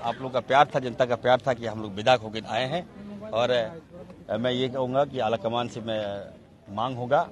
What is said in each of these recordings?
आप लोग का प्यार था, जनता का प्यार था कि हम लोग विदा होकर आए हैं। और मैं ये कहूँगा कि आला कमान से मैं मांग होगा,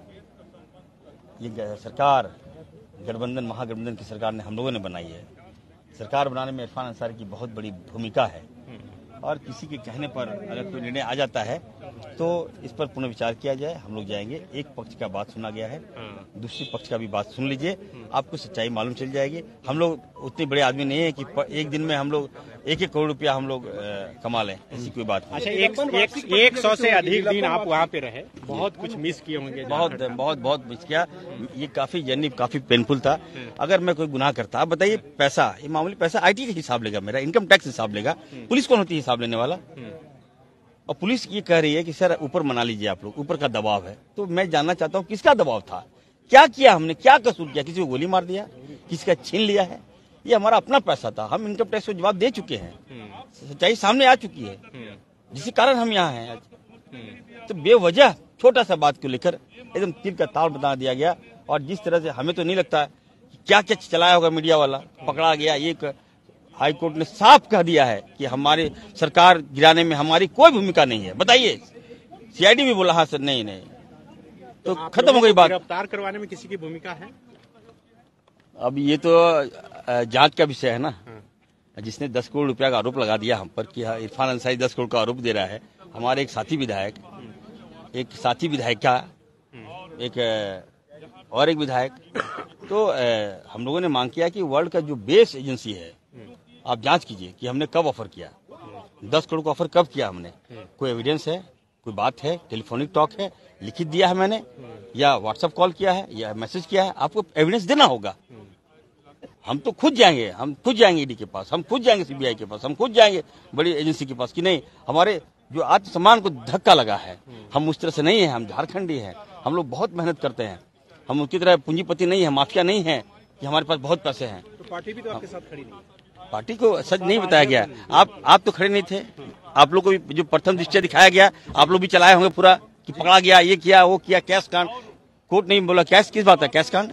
ये सरकार गठबंधन महागठबंधन की सरकार ने हम लोगों ने बनाई है। सरकार बनाने में इरफान अंसारी की बहुत बड़ी भूमिका है और किसी के कहने पर अगर कोई निर्णय आ जाता है तो इस पर पुनः विचार किया जाए। हम लोग जाएंगे, एक पक्ष का बात सुना गया है, दूसरी पक्ष का भी बात सुन लीजिए, आपको सच्चाई मालूम चल जाएगी। हम लोग उतने बड़े आदमी नहीं है कि एक दिन में हम लोग 1-1 करोड़ रुपया हम लोग कमा लें, ऐसी कोई बात नहीं। अच्छा, 100 से अधिक दिन आप वहाँ पे रहे, बहुत कुछ मिस किए होंगे। बहुत मिस किया, ये काफी जर्नी काफी पेनफुल था। अगर मैं कोई गुनाह करता, आप बताइए, पैसा ये मामूली पैसा IT का हिसाब लेगा, मेरा इनकम टैक्स हिसाब लेगा, पुलिस कौन होती है हिसाब लेने वाला? और पुलिस ये कह रही है कि सर ऊपर मना लीजिए आप लोग, ऊपर का दबाव है। तो मैं जानना चाहता हूँ किसका दबाव था, क्या किया हमने, क्या कसूर किया? किसी को गोली मार दिया, किसी का छीन लिया है? ये हमारा अपना पैसा था, हम इनकम टैक्स को जवाब दे चुके हैं, सच्चाई सामने आ चुकी है, जिसके कारण हम यहाँ हैं आज। तो बेवजह छोटा सा बात को लेकर एकदम तिल का ताल बता दिया गया। और जिस तरह से हमें तो नहीं लगता क्या क्या चलाया होगा मीडिया वाला, पकड़ा गया। एक हाई कोर्ट ने साफ कह दिया है कि हमारी सरकार गिराने में हमारी कोई भूमिका नहीं है। बताइए, CID भी बोला हाँ सर नहीं, तो खत्म हो गई बात। गिरफ्तार करवाने में किसी की भूमिका है? अब ये तो जांच का विषय है ना। जिसने 10 करोड़ रुपया का आरोप लगा दिया हम पर कि इरफान अंसारी 10 करोड़ का आरोप दे रहा है, हमारे एक साथी विधायक, एक साथी विधायिका, एक और एक विधायक, तो हम लोगों ने मांग किया कि वर्ल्ड का जो बेस एजेंसी है, आप जांच कीजिए कि हमने कब ऑफर किया, 10 करोड़ का ऑफर कब किया हमने, कोई एविडेंस है, कोई बात है, टेलीफोनिक टॉक है, लिखित दिया है मैंने, या व्हाट्सएप कॉल किया है, या मैसेज किया है, आपको एविडेंस देना होगा। हम तो खुद जाएंगे, ED के पास, हम खुद जाएंगे CBI के पास, हम खुद जाएंगे बड़ी एजेंसी के पास कि नहीं, हमारे जो आत्मसम्मान को धक्का लगा है, हम उस तरह से नहीं है, हम झारखंडी हैं, हम लोग बहुत मेहनत करते हैं, हम उनकी तरह पूंजीपति नहीं है, माफिया नहीं है कि हमारे पास बहुत पैसे हैं। तो पार्टी भी तो आपके साथ खड़ी नहीं, पार्टी को सच नहीं बताया गया। आप तो खड़े नहीं थे, आप लोग को भी जो प्रथम दृष्टया दिखाया गया, आप लोग भी चलाए होंगे पूरा कि पकड़ा गया, ये किया, वो किया, कैश कांड। कोर्ट नहीं बोला कैश किस बात है, कैश कांड,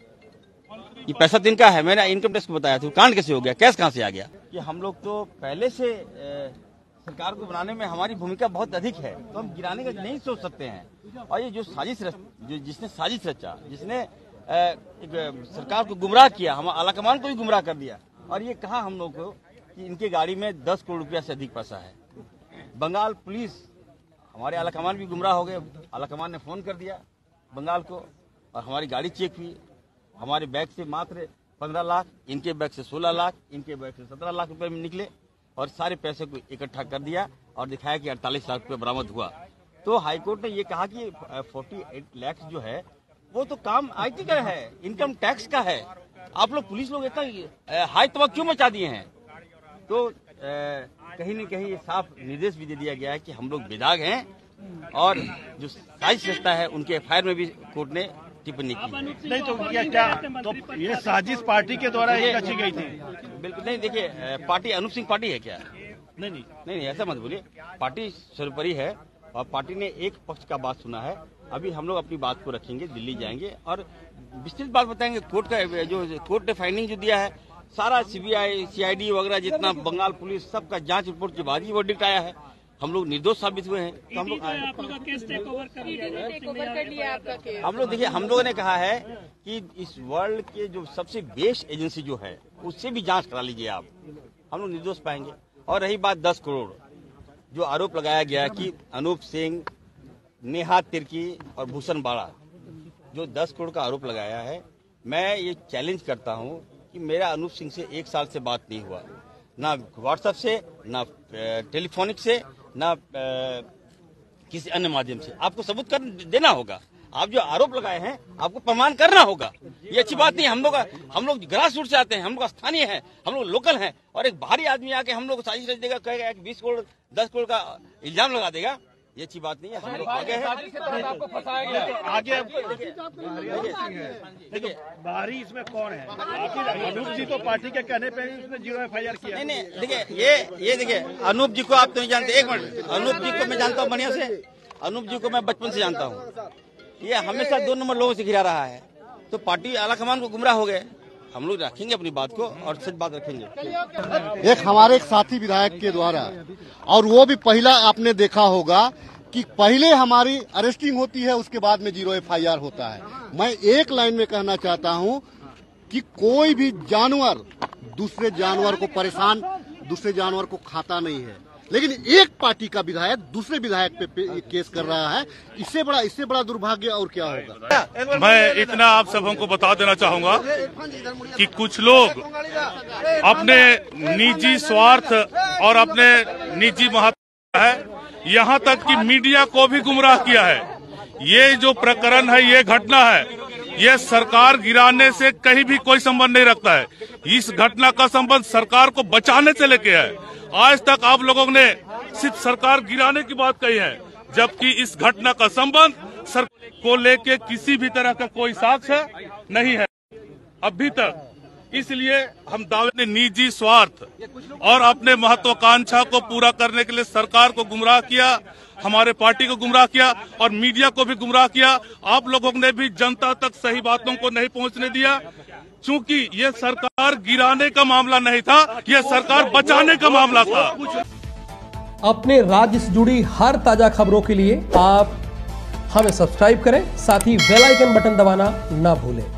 ये पैसा तो इनका है, मैंने इनकम टैक्स को बताया था, कांड कैसे हो गया, कैश कहाँ से आ गया? कि हम लोग तो पहले से सरकार को बनाने में हमारी भूमिका बहुत अधिक है, तो हम गिराने का नहीं सोच सकते हैं। और ये जो जिसने साजिश रचा, जिसने सरकार को गुमराह किया, हम आलाकमान को भी गुमराह कर दिया, और ये कहा हम लोग को कि इनके गाड़ी में 10 करोड़ रुपया से अधिक पैसा है। बंगाल पुलिस, हमारे आलाकमान भी गुमराह हो गए, आलाकमान ने फोन कर दिया बंगाल को और हमारी गाड़ी चेक हुई, हमारे बैग से मात्र 15 लाख, इनके बैग से 16 लाख, इनके बैग से 17 लाख रुपए में निकले और सारे पैसे को इकट्ठा कर दिया और दिखाया कि 48 लाख रुपए बरामद हुआ। तो हाईकोर्ट ने ये कहा कि 48 लाख जो है वो तो काम IT का है, इनकम टैक्स का है, आप लोग पुलिस लोग इतना हाई तबाह क्यों मचा दिए हैं? तो कहीं न कहीं ये साफ निर्देश भी दे दिया गया है कि हम लोग बेदाग हैं और जो साजिश रचता है उनके FIR में भी कोर्ट ने टिप्पणी की। नहीं तो क्या तो ये साजिश पार्टी के द्वारा रची गई थी? बिल्कुल नहीं, देखिए पार्टी अनूप सिंह पार्टी है क्या? नहीं ऐसा मत बोलिए, पार्टी सर्वोपरि है और पार्टी ने एक पक्ष का बात सुना है। अभी हम लोग अपनी बात को रखेंगे, दिल्ली जाएंगे और विस्तृत बात बताएंगे। कोर्ट का जो कोर्ट ने फाइंडिंग जो दिया है, सारा CBI CID वगैरह जितना बंगाल पुलिस सबका जांच रिपोर्ट के बाद ही वर्डिक्ट आया है। हम लोग निर्दोष साबित हुए हैं, तो हम लोग देखिए, हम लोगों ने कहा है कि इस वर्ल्ड के जो सबसे बेस्ट एजेंसी जो है उससे भी जांच करा लीजिए आप, हम लोग निर्दोष पाएंगे। और रही बात 10 करोड़ जो आरोप लगाया गया कि अनूप सिंह, नेहा तिर्की और भूषण बाड़ा जो 10 करोड़ का आरोप लगाया है, मैं ये चैलेंज करता हूँ कि मेरा अनूप सिंह से 1 साल से बात नहीं हुआ, ना व्हाट्सएप से, ना टेलीफोनिक से, ना किसी अन्य माध्यम से। आपको सबूत कर देना होगा, आप जो आरोप लगाए हैं आपको प्रमाण करना होगा। ये अच्छी बात नहीं, हम लोग ग्रास रूट से आते हैं, हम लोग स्थानीय हैं, हम लोग लोकल हैं, और एक बाहरी आदमी आके हम लोग साजिश रच देगा, कहेगा 20 करोड़ 10 करोड़ का इल्जाम लगा देगा, ये अच्छी बात नहीं है। हम लोग आगे हैं, आगे देखिए बाहरी इसमें कौन है? अनूप जी तो पार्टी के कहने पे उसने 0 FIR किया। नहीं देखिए, ये देखिए, अनूप जी को आप तो नहीं जानते, एक मिनट, अनूप जी को मैं जानता हूँ बढ़िया से, अनूप जी को मैं बचपन से जानता हूँ, ये हमेशा 2 नंबर लोगों से घिरा रहा है, तो पार्टी आलाकमान को गुमराह हो गए, हम लोग रखेंगे अपनी बात को और सच बात रखेंगे। एक हमारे एक साथी विधायक के द्वारा, और वो भी पहला आपने देखा होगा कि पहले हमारी अरेस्टिंग होती है, उसके बाद में 0 FIR होता है। मैं एक लाइन में कहना चाहता हूं कि कोई भी जानवर दूसरे जानवर को परेशान, दूसरे जानवर को खाता नहीं है, लेकिन एक पार्टी का विधायक दूसरे विधायक पे केस कर रहा है। इससे बड़ा दुर्भाग्य और क्या होगा। मैं इतना आप सबों को बता देना चाहूंगा कि कुछ लोग अपने निजी स्वार्थ और अपने निजी महत्व है, यहाँ तक कि मीडिया को भी गुमराह किया है। ये जो प्रकरण है, ये घटना है, ये सरकार गिराने से कहीं भी कोई संबंध नहीं रखता है। इस घटना का संबंध सरकार को बचाने से लेके है। आज तक आप लोगों ने सिर्फ सरकार गिराने की बात कही है, जबकि इस घटना का संबंध सरकार को लेके किसी भी तरह का कोई साक्ष्य नहीं है अभी तक। इसलिए हम दावे ने निजी स्वार्थ और अपने महत्वाकांक्षा को पूरा करने के लिए सरकार को गुमराह किया, हमारे पार्टी को गुमराह किया और मीडिया को भी गुमराह किया। आप लोगों ने भी जनता तक सही बातों को नहीं पहुंचने दिया, क्योंकि ये सरकार गिराने का मामला नहीं था, ये सरकार बचाने का मामला था। अपने राज्य से जुड़ी हर ताजा खबरों के लिए आप हमें सब्सक्राइब करें, साथ ही बेल आइकन बटन दबाना ना भूलें।